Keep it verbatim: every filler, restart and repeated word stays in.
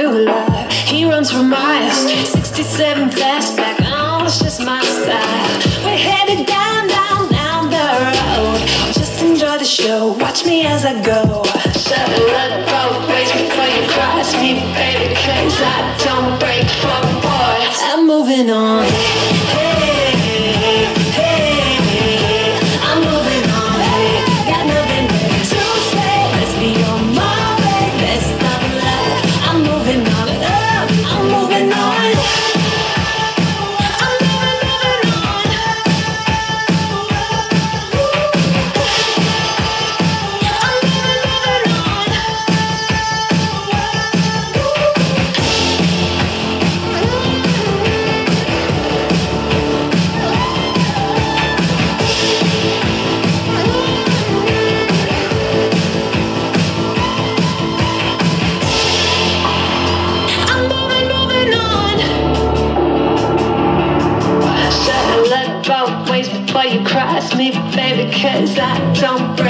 alive. He runs for miles, sixty-seven fastback. Oh, it's just my style. We're headed down, down, down the road. Just enjoy the show, watch me as I go. Shut it up, both ways before you cross me, baby, cause I don't break for boys. I'm moving on. Hey, hey, I'm moving on. Hey, got nothing left to say. Let's be on my way. Let's stop love. I'm moving on. Uh, I'm moving on. I'm moving, moving on. I'm moving, moving on. I'm moving, moving on. Shut it, let both ways before you cross me, baby, cause I don't break